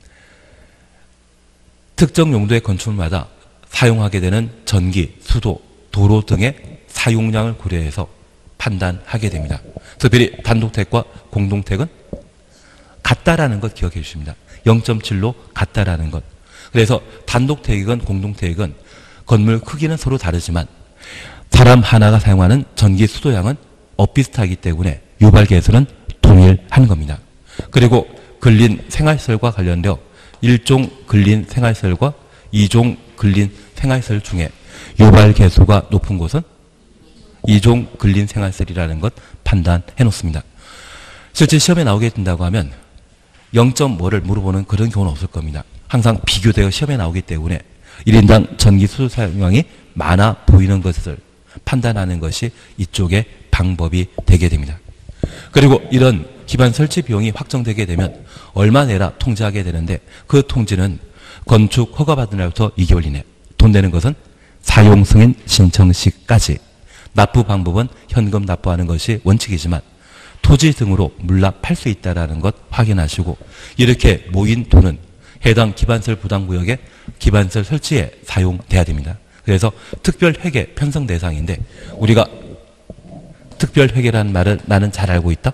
특정 용도의 건축물마다 사용하게 되는 전기, 수도, 도로 등의 사용량을 고려해서 판단하게 됩니다. 특별히 단독택과 공동택은 같다라는 것 기억해 주십니다. 0.7로 같다라는 것. 그래서 단독택이건 공동택이건 건물 크기는 서로 다르지만 사람 하나가 사용하는 전기 수도량은 비슷하기 때문에 유발 개수는 동일한 겁니다. 그리고 근린 생활시설과 관련되어 1종 근린 생활시설과 2종 근린 생활시설 중에 유발 개수가 높은 곳은 2종 근린 생활설이라는 것 판단해 놓습니다. 실제 시험에 나오게 된다고 하면 0.5를 물어보는 그런 경우는 없을 겁니다. 항상 비교되어 시험에 나오기 때문에 1인당 전기 수도 사용량이 많아 보이는 것을 판단하는 것이 이쪽의 방법이 되게 됩니다. 그리고 이런 기반 설치 비용이 확정되게 되면 얼마 내라 통지하게 되는데 그 통지는 건축 허가받은 날부터 2개월 이내, 돈 내는 것은 사용 승인 신청 시까지, 납부 방법은 현금 납부하는 것이 원칙이지만 토지 등으로 물납 팔 수 있다는 것 확인하시고 이렇게 모인 돈은 해당 기반설 부담구역의 기반설 설치에 사용돼야 됩니다. 그래서 특별회계 편성 대상인데 우리가 특별회계라는 말을 나는 잘 알고 있다?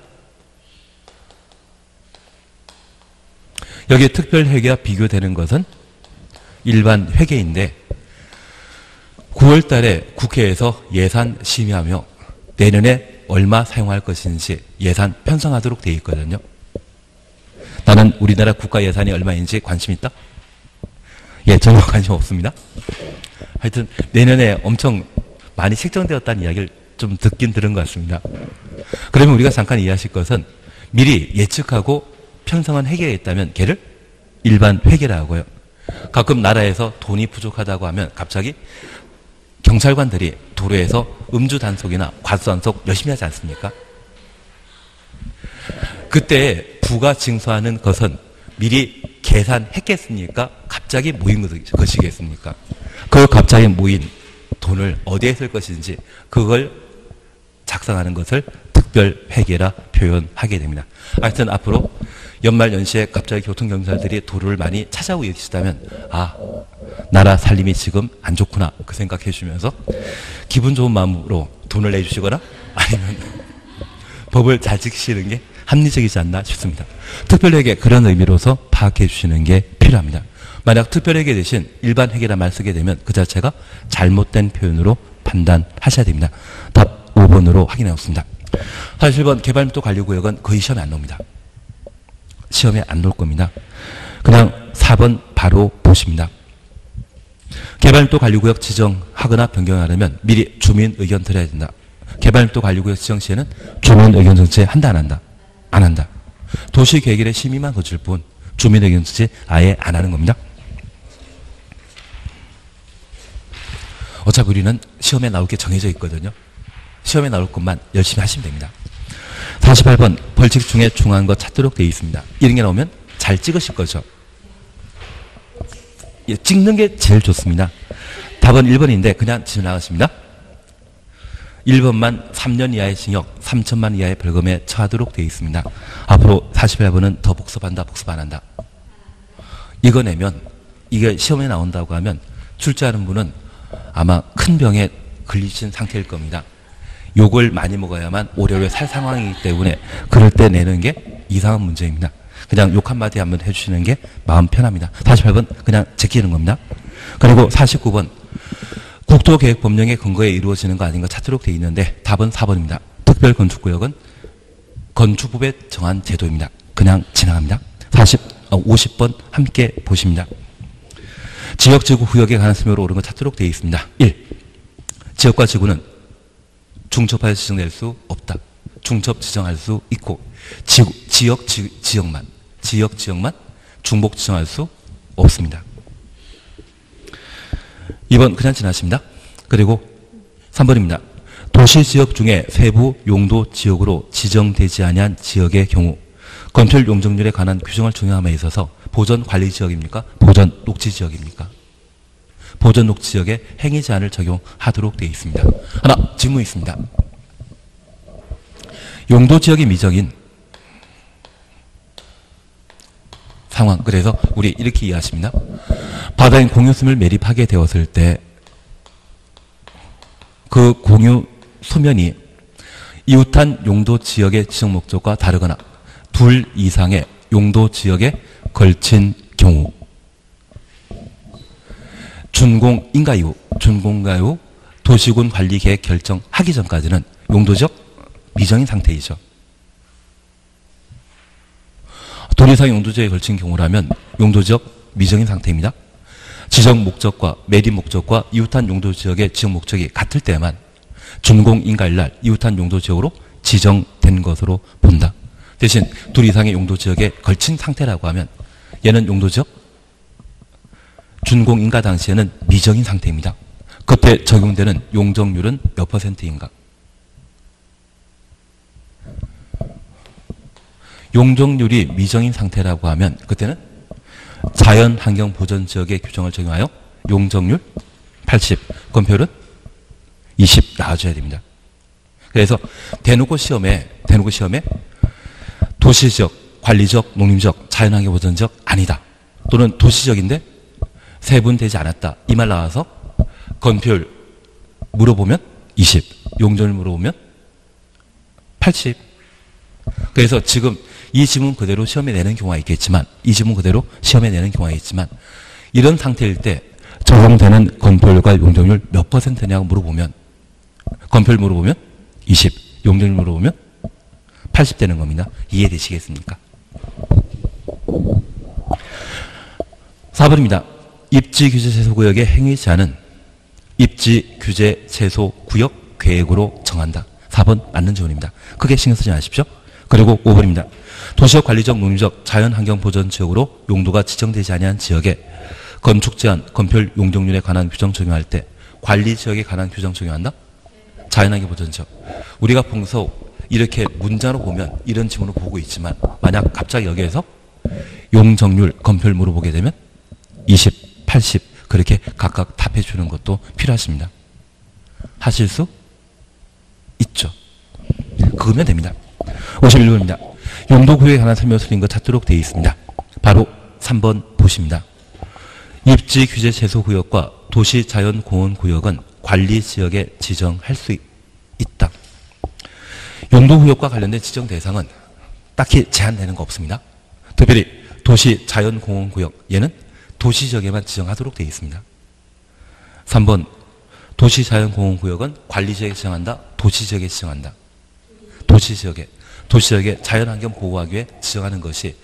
여기에 특별회계와 비교되는 것은 일반 회계인데 9월 달에 국회에서 예산 심의하며 내년에 얼마 사용할 것인지 예산 편성하도록 되어 있거든요. 나는 우리나라 국가 예산이 얼마인지 관심 있다? 예, 전혀 관심 없습니다. 하여튼 내년에 엄청 많이 책정되었다는 이야기를 좀 듣긴 들은 것 같습니다. 그러면 우리가 잠깐 이해하실 것은 미리 예측하고 편성한 회계가 있다면 걔를 일반 회계라고 하고요. 가끔 나라에서 돈이 부족하다고 하면 갑자기 경찰관들이 도로에서 음주 단속이나 과수 단속 열심히 하지 않습니까? 그때 부가 징수하는 것은 미리 계산했겠습니까? 갑자기 모인 것이겠습니까? 그 갑자기 모인 돈을 어디에 쓸 것인지 그걸 작성하는 것을 특별회계라 표현하게 됩니다. 하여튼 앞으로 연말연시에 갑자기 교통경찰들이 도로를 많이 찾아오고 계시다면 아, 나라 살림이 지금 안 좋구나 그 생각해 주시면서 기분 좋은 마음으로 돈을 내주시거나 아니면 법을 잘 지키시는 게 합리적이지 않나 싶습니다. 특별회계 그런 의미로서 파악해 주시는 게 필요합니다. 만약 특별회계 대신 일반 회계라 말 쓰게 되면 그 자체가 잘못된 표현으로 판단하셔야 됩니다. 답 5번으로 확인해 봅니다. 47번 개발목도 관리구역은 거의 시험에 안 나옵니다. 시험에 안 나올 겁니다. 그냥 4번 바로 보십니다. 개발목도 관리구역 지정하거나 변경하려면 미리 주민 의견 들어야 된다. 개발목도 관리구역 지정 시에는 주민 의견 정치 한다 안 한다? 안 한다. 도시계획일에 심의만 거칠 뿐 주민 의견 정치 아예 안 하는 겁니다. 어차피 우리는 시험에 나올 게 정해져 있거든요. 시험에 나올 것만 열심히 하시면 됩니다. 48번 벌칙 중에 중요한 거 찾도록 되어 있습니다. 이런 게 나오면 잘 찍으실 거죠. 예, 찍는 게 제일 좋습니다. 답은 1번인데 그냥 지나가십니다. 1번만 3년 이하의 징역 3천만 이하의 벌금에 처하도록 되어 있습니다. 앞으로 48번은 더 복습한다 복습 안 한다. 이거 내면 이게 시험에 나온다고 하면 출제하는 분은 아마 큰 병에 걸리신 상태일 겁니다. 욕을 많이 먹어야만 오래오래 살 상황이기 때문에 그럴 때 내는 게 이상한 문제입니다. 그냥 욕 한마디 한번 해주시는 게 마음 편합니다. 48번 그냥 제끼는 겁니다. 그리고 49번 국토계획법령의 근거에 이루어지는 거 아닌가 찾도록 되어 있는데 답은 4번입니다. 특별건축구역은 건축법에 정한 제도입니다. 그냥 지나갑니다. 50번 함께 보십니다. 지역지구 구역에 관한 설명으로 옳은 거 찾도록 되어 있습니다. 1. 지역과 지구는 중첩하여 지정될 수 없다. 중첩 지정할 수 있고 지역만 중복 지정할 수 없습니다. 2번 그냥 지나십니다. 그리고 3번입니다. 도시지역 중에 세부 용도 지역으로 지정되지 아니한 지역의 경우 건설 용적률에 관한 규정을 적용함에 있어서 보전관리지역입니까? 보전녹지지역입니까? 보전녹지지역에 행위 제한을 적용하도록 되어 있습니다. 하나 질문이 있습니다. 용도지역이 미정인 상황, 그래서 우리 이렇게 이해하십니다. 바다인 공유수면을 매립하게 되었을 때 그 공유 수면이 이웃한 용도지역의 지정 목적과 다르거나 둘 이상의 용도지역에 걸친 경우 준공인가 이후 도시군 관리계획 결정하기 전까지는 용도지역 미정인 상태이죠. 둘 이상 용도지역에 걸친 경우라면 용도지역 미정인 상태입니다. 지정 목적과 매립 목적과 이웃한 용도 지역의 지정 목적이 같을 때만 준공인가일 날 이웃한 용도 지역으로 지정된 것으로 본다. 대신 둘 이상의 용도 지역에 걸친 상태라고 하면 얘는 용도 지역 준공인가 당시에는 미정인 상태입니다. 그때 적용되는 용적률은 몇 %인가? 용적률이 미정인 상태라고 하면 그때는 자연환경보전지역의 규정을 적용하여 용적률 80, 건폐율은 20 나와줘야 됩니다. 그래서 대놓고 시험에 도시지역, 관리지역, 농림지역, 자연환경보전지역 아니다. 또는 도시지역인데 세분되지 않았다. 이 말 나와서 건폐율 물어보면 20, 용적률 물어보면 80. 그래서 지금 이 지문 그대로 시험에 내는 경우가 있겠지만 이런 상태일 때 적용되는 건폐율과 용적률 몇 %냐고 물어보면 건폐율 물어보면 20, 용적률 물어보면 80 되는 겁니다. 이해되시겠습니까? 4번입니다. 입지규제 제소구역에 행하지 않은 입지규제 제소구역 계획으로 정한다. 4번 맞는 지원입니다. 크게 신경 쓰지 마십시오. 그리고 5번입니다. 도시적, 관리적, 농림적, 자연환경보전지역으로 용도가 지정되지 아니한 지역에 건축제한, 건폐율, 용적률에 관한 규정 적용할 때 관리지역에 관한 규정 적용한다? 자연환경보전지역. 우리가 평소 이렇게 문자로 보면 이런 지문을 보고 있지만 만약 갑자기 여기에서 용적률, 건폐율 물어보게 되면 20, 80 그렇게 각각 답해 주는 것도 필요하십니다. 하실 수 있죠. 그거면 됩니다. 51번입니다. 용도구역에 관한 설명을 드린 것 찾도록 되어 있습니다. 바로 3번 보십니다. 입지규제 제소구역과 도시자연공원구역은 관리지역에 지정할 수 있다. 용도구역과 관련된 지정 대상은 딱히 제한되는 거 없습니다. 특별히 도시자연공원구역 얘는 도시지역에만 지정하도록 되어 있습니다. 3번 도시자연공원구역은 관리지역에 지정한다. 도시지역에 지정한다. 도시지역에 자연환경 보호하기 위해 지정하는 것이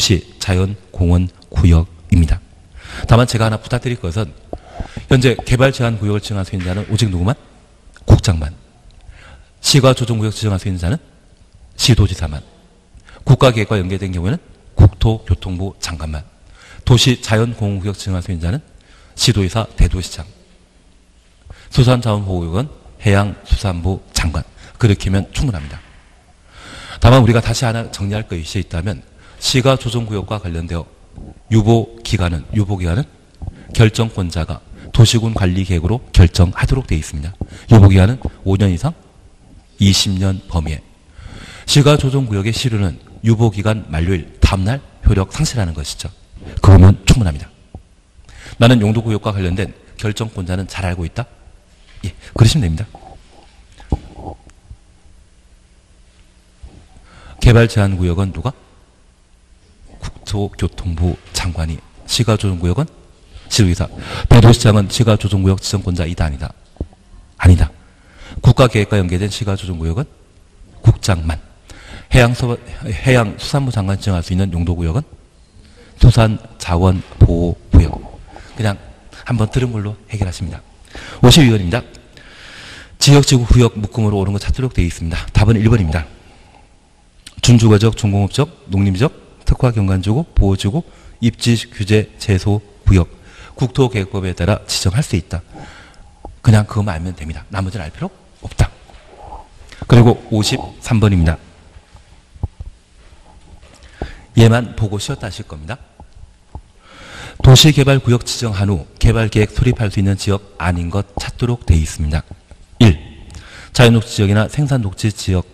도시자연공원구역입니다. 다만 제가 하나 부탁드릴 것은 현재 개발제한구역을 지정할 수 있는 자는 오직 누구만? 국장만. 시가조정구역 지정할 수 있는 자는 시도지사만. 국가계획과 연계된 경우에는 국토교통부 장관만. 도시자연공원구역 지정할 수 있는 자는 시도지사, 대도시장. 수산자원보호구역은 해양수산부 장관. 그렇게 하면 충분합니다. 다만 우리가 다시 하나 정리할 것이 있다면 시가조정구역과 관련되어 유보기간은 결정권자가 도시군 관리계획으로 결정하도록 되어 있습니다. 유보기간은 5년 이상 20년 범위에. 시가조정구역의 시효는 유보기간 만료일 다음날 효력 상실하는 것이죠. 그거면 충분합니다. 나는 용도구역과 관련된 결정권자는 잘 알고 있다? 예, 그러시면 됩니다. 개발제한구역은 누가? 국토교통부 장관이. 시가조정구역은 시도지사. 대도시장은 시가조정구역 지정권자 이다 아니다? 아니다. 국가계획과 연계된 시가조정구역은 국장만. 해양수산부 장관이 지정할 수 있는 용도구역은 수산자원보호구역. 그냥 한번 들은 걸로 해결하십니다. 52번입니다. 지역지구구역 묶음으로 옳은 것 찾도록 되어 있습니다. 답은 1번입니다. 준주거적, 준공업적, 농림적, 특화경관지구, 보호지구, 입지규제 제소구역, 국토계획법에 따라 지정할 수 있다. 그냥 그것만 알면 됩니다. 나머지는 알 필요 없다. 그리고 53번입니다. 얘만 보고 쉬었다 하실 겁니다. 도시개발구역 지정한 후 개발계획 수립할 수 있는 지역 아닌 것 찾도록 되어 있습니다. 1. 자연녹지지역이나 생산녹지지역.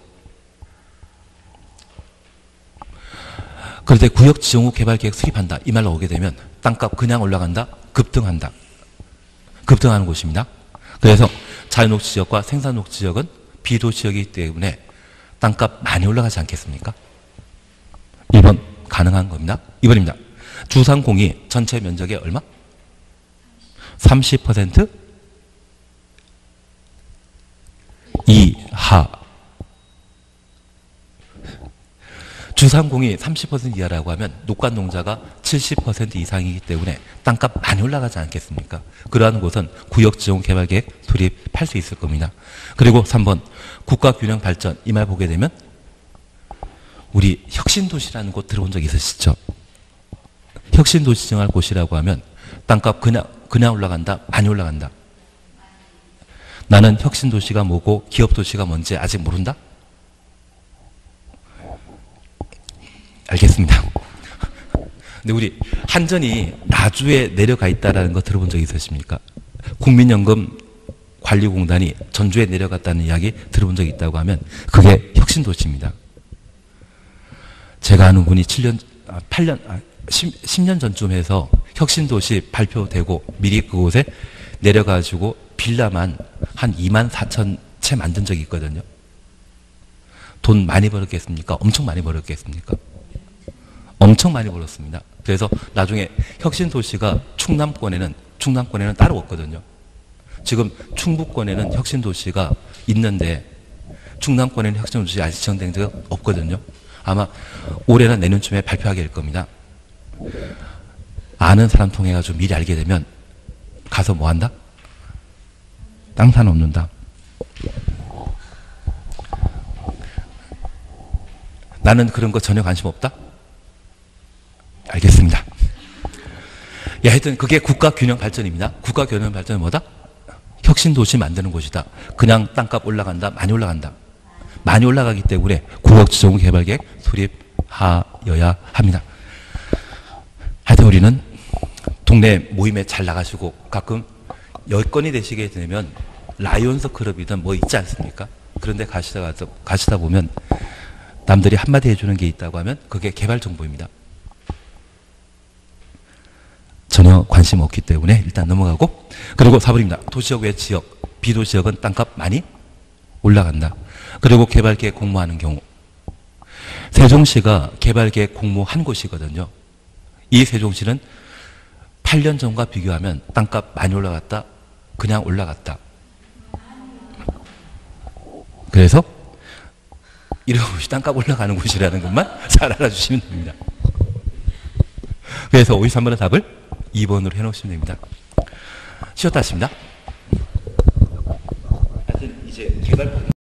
그럴 때 구역 지정 후 개발계획 수립한다. 이 말로 오게 되면 땅값 그냥 올라간다. 급등한다. 급등하는 곳입니다. 그래서 자연녹지지역과 생산녹지지역은 비도시지역이기 때문에 땅값 많이 올라가지 않겠습니까? 1번 가능한 겁니다. 2번입니다. 주상공이 전체 면적의 얼마? 30% 이하. 주상공이 30% 이하라고 하면 녹관 농자가 70% 이상이기 때문에 땅값 많이 올라가지 않겠습니까? 그러한 곳은 구역지원개발계획 수립할 수 있을 겁니다. 그리고 3번 국가균형 발전, 이 말 보게 되면 우리 혁신도시라는 곳 들어본 적 있으시죠? 혁신도시 정할 곳이라고 하면 땅값 그냥 올라간다, 많이 올라간다. 나는 혁신도시가 뭐고 기업도시가 뭔지 아직 모른다? 알겠습니다. 근데 우리 한전이 나주에 내려가 있다는 거 들어본 적 있으십니까? 국민연금 관리공단이 전주에 내려갔다는 이야기 들어본 적 있다고 하면 그게 혁신도시입니다. 제가 아는 분이 10년 전쯤 해서 혁신도시 발표되고 미리 그곳에 내려가지고 빌라만 한 2만 4천 채 만든 적이 있거든요. 돈 많이 벌었겠습니까? 엄청 많이 벌었겠습니까? 엄청 많이 벌었습니다. 그래서 나중에 혁신도시가 충남권에는 따로 없거든요. 지금 충북권에는 혁신도시가 있는데 충남권에는 혁신도시 아직 지정된 적이 없거든요. 아마 올해나 내년쯤에 발표하게 될 겁니다. 아는 사람 통해 가지고 미리 알게 되면 가서 뭐 한다? 땅 사 놓는다. 나는 그런 거 전혀 관심 없다? 알겠습니다. 예, 하여튼 그게 국가균형 발전입니다. 국가균형 발전은 뭐다? 혁신도시 만드는 곳이다. 그냥 땅값 올라간다, 많이 올라간다. 많이 올라가기 때문에 구역지정개발계획 수립하여야 합니다. 하여튼 우리는 동네 모임에 잘 나가시고 가끔 여건이 되시게 되면 라이온스 클럽이든 뭐 있지 않습니까? 그런데 가시다 보면 남들이 한마디 해주는 게 있다고 하면 그게 개발 정보입니다. 전혀 관심 없기 때문에 일단 넘어가고, 그리고 4번입니다. 도시역 외 지역, 비도시역은 땅값 많이 올라간다. 그리고 개발계획 공모하는 경우, 세종시가 개발계획 공모한 곳이거든요. 이 세종시는 8년 전과 비교하면 땅값 많이 올라갔다, 그냥 올라갔다. 그래서 이런 곳이 땅값 올라가는 곳이라는 것만 잘 알아주시면 됩니다. 그래서 53번의 답을 2번으로 해놓으시면 됩니다. 쉬었다 하십니다. 하여튼 이제 개발